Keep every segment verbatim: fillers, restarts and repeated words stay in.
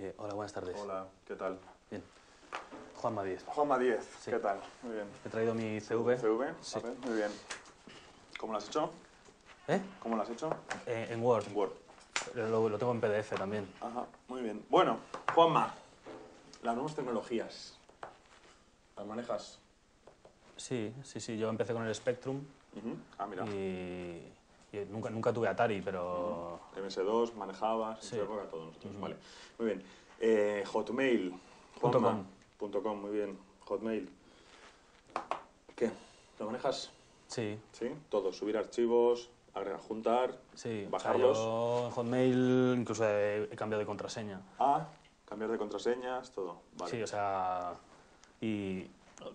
Eh, hola, buenas tardes. Hola, ¿qué tal? Bien. Juanma Díez. Juanma Díez, Sí. ¿qué tal? Muy bien. He traído mi C V. ¿C V? Sí. A ver, muy bien. ¿Cómo lo has hecho? ¿Eh? ¿Cómo lo has hecho? Eh, en Word. En Word. Lo, lo tengo en P D F también. Ajá, muy bien. Bueno, Juanma, las nuevas tecnologías, ¿las manejas? Sí, sí, sí. Yo empecé con el Spectrum Ujú. Ah, mira. y, y nunca, nunca tuve Atari, pero... M S dos, manejabas, en Sí. su época todos nosotros, Ujú. vale. Muy bien. Eh, Hotmail, Punto Juanma, com. punto com, muy bien. Hotmail. ¿Qué? ¿Lo manejas? Sí, ¿Sí? Todo, subir archivos, agregar, juntar, sí. O sea, bajarlos. yo en Hotmail incluso he, he cambiado de contraseña. Ah, cambiar de contraseñas, todo. Vale. Sí, o sea... Y...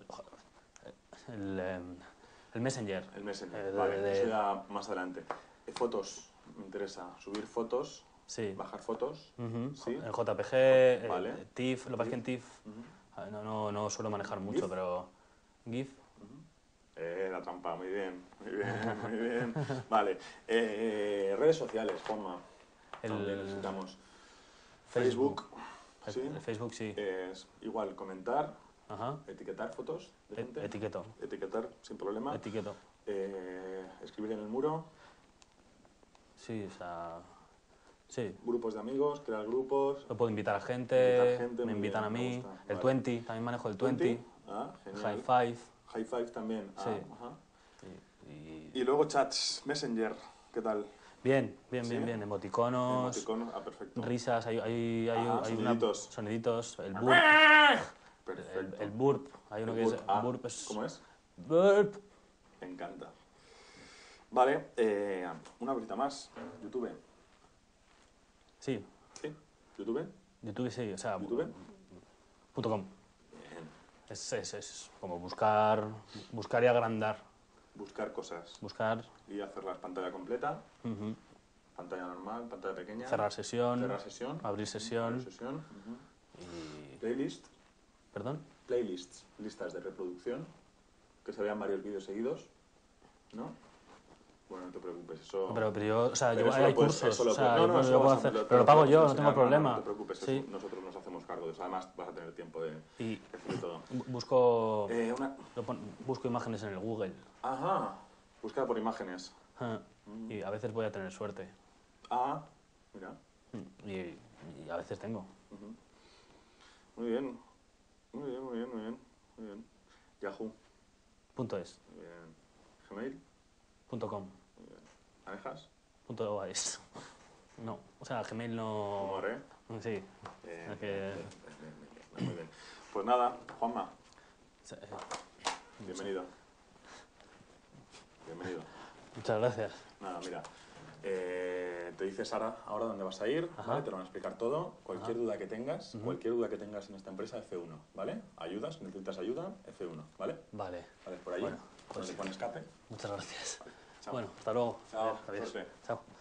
El, em, el Messenger. El Messenger, Eh, de- vale, de- eso ya más adelante. Eh, fotos, me interesa. Subir fotos, Sí. bajar fotos. Ujú. Sí. En J P G, eh, Vale. eh, TIFF, lo que pasa es que en TIFF Ujú. a ver, no, no, no suelo manejar mucho, ¿GIF? pero GIF, Eh, la trampa, muy bien, muy bien, muy bien. Vale. Eh, redes sociales, Juanma. También el necesitamos. Facebook, Facebook, el, sí. el Facebook sí, Es igual, comentar, ajá, etiquetar fotos de E- gente. etiqueto, Etiquetar sin problema. etiqueto, Eh, escribir en el muro. sí, o sea, sí. Grupos de amigos, crear grupos. Lo puedo invitar a gente, Invitar gente, me muy invitan bien, a me mí, gusta, el vale. veinte, también manejo el ¿veinte? veinte, Ah, High genial. Five, High Five también. Ah, sí. ajá. Y, y- Y luego chats, Messenger, ¿qué tal? Bien, bien, ¿Sí? bien, bien, emoticonos, Emoticonos, ah, perfecto. risas, hay, hay, hay, Ajá, hay una- soniditos. soniditos, el burp, el, Perfecto. el burp, hay uno El que burp, es, ah, burp es, ¿cómo es? burp, Me encanta. Vale, eh, una cosita más. YouTube. sí, ¿Sí? ¿YouTube? YouTube sí, o sea, ¿YouTube? punto com. Bien. Es, es, es como buscar, buscar y agrandar. Buscar cosas Buscar, y hacerlas pantalla completa, ujú, pantalla normal, pantalla pequeña. cerrar sesión, Cerrar sesión. abrir sesión Abrir sesión. Ujú. y... Playlist. ¿Perdón? Playlists, listas de reproducción, que se vean varios vídeos seguidos, ¿no? Bueno, no te preocupes, eso... Pero, pero yo, o sea, pero yo, eso hay lo puedes- cursos, eso o lo sea, puedes- no, yo, no, puedo- eso yo lo puedo vas a- hacer, lo- te pero lo pago podemos yo, no enseñar, tengo problema. No, no te preocupes, Sí, eso nosotros nos hacemos cargo de eso, además vas a tener tiempo de, y de hacer de todo. bu- busco, Eh, una... lo pon- busco imágenes en el Google. Ajá, buscar por imágenes. Ah, y a veces voy a tener suerte. Ah, mira, Y, y a veces tengo. muy bien, muy bien, muy bien, muy bien, muy bien. Yahoo, Punto es, muy bien. Gmail, punto com, muy bien. ¿Manejas? punto es. No, o sea, Gmail no... Humor, ¿eh? Sí. Bien, Es que- bien, bien, bien, bien, bien, muy bien. Pues nada, Juanma, Sí, bienvenido. Bienvenido. muchas gracias. Nada, mira, eh, te dice Sara ahora dónde vas a ir, Ajá. ¿vale? Te lo van a explicar todo. Cualquier duda que tengas, cualquier duda que tengas en esta empresa, F uno, ¿vale? Ayudas, necesitas ayuda, F uno, ¿vale? Vale. Vale, por allí, Bueno, donde pues pone escape. muchas gracias. Chao. Bueno, hasta luego. Chao, Adiós. suerte. Chao.